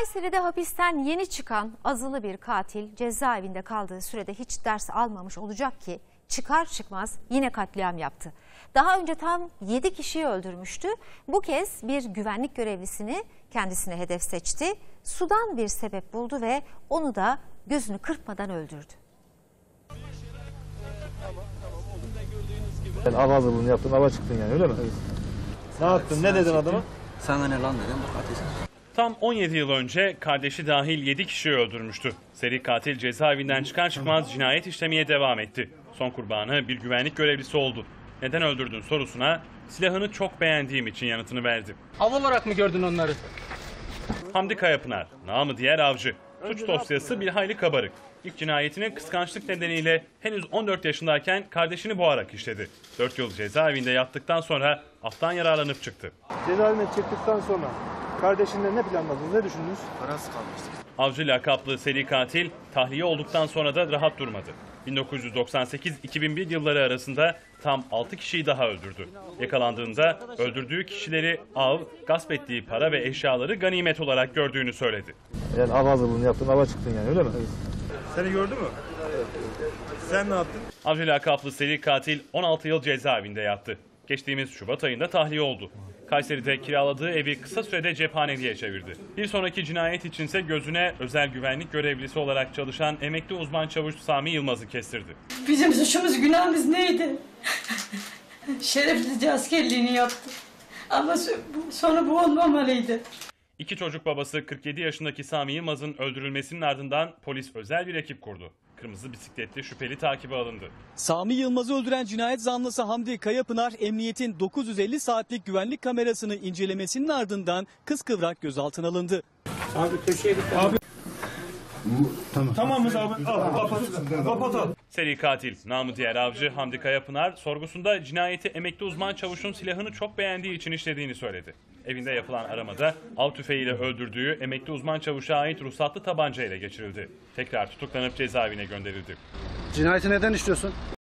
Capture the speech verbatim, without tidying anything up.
Kayseri'de hapisten yeni çıkan azılı bir katil cezaevinde kaldığı sürede hiç ders almamış olacak ki çıkar çıkmaz yine katliam yaptı. Daha önce tam yedi kişiyi öldürmüştü. Bu kez bir güvenlik görevlisini kendisine hedef seçti. Sudan bir sebep buldu ve onu da gözünü kırpmadan öldürdü. Yani av hazırlığını yaptın, ava çıktın yani, öyle mi? Evet. Ne yaptın, ne dedin adama? Sana ne lan dedim, ateş. Tam on yedi yıl önce kardeşi dahil yedi kişiyi öldürmüştü. Seri katil cezaevinden çıkar çıkmaz cinayet işlemeye devam etti. Son kurbanı bir güvenlik görevlisi oldu. Neden öldürdün sorusuna silahını çok beğendiğim için yanıtını verdi. Av olarak mı gördün onları? Hamdi Kayapınar, namı diğer avcı. Suç dosyası bir hayli kabarık. İlk cinayetini kıskançlık nedeniyle henüz on dört yaşındayken kardeşini boğarak işledi. dört yıl cezaevinde yattıktan sonra aftan yararlanıp çıktı. Cezaevinden çıktıktan sonra kardeşinle ne planladınız, ne düşündünüz? Parası kalmıştı. Avcı lakaplı seri katil tahliye olduktan sonra da rahat durmadı. bin dokuz yüz doksan sekiz iki bin bir yılları arasında tam altı kişiyi daha öldürdü. Yakalandığında öldürdüğü kişileri av, gasp ettiği para ve eşyaları ganimet olarak gördüğünü söyledi. Yani av hazırlığını yaptın, ava çıktın yani, öyle mi? Evet. Seni gördü mü? Sen ne yaptın? Avcı lakaplı seri katil on altı yıl cezaevinde yattı. Geçtiğimiz Şubat ayında tahliye oldu. Kayseri'de kiraladığı evi kısa sürede cephaneliğe çevirdi. Bir sonraki cinayet içinse gözüne özel güvenlik görevlisi olarak çalışan emekli uzman çavuş Sami Yılmaz'ı kestirdi. Bizim suçumuz, günahımız neydi? Şerefsizce askerliğini yaptı. Ama sonu bu olmamalıydı. İki çocuk babası kırk yedi yaşındaki Sami Yılmaz'ın öldürülmesinin ardından polis özel bir ekip kurdu. Kırmızı bisikletli şüpheli takibe alındı. Sami Yılmaz'ı öldüren cinayet zanlısı Hamdi Kayapınar, emniyetin dokuz yüz elli saatlik güvenlik kamerasını incelemesinin ardından kıskıvrak gözaltına alındı. Abi köşeye git. Abi. Tamam. Tamam mı abi? Al, kapat. Kapat al. Seri katil, namı diğer avcı Hamdi Kayapınar sorgusunda cinayeti emekli uzman çavuşun silahını çok beğendiği için işlediğini söyledi. Evinde yapılan aramada av tüfeğiyle öldürdüğü emekli uzman çavuşa ait ruhsatlı tabanca ile geçirildi. Tekrar tutuklanıp cezaevine gönderildi. Cinayeti neden işliyorsun?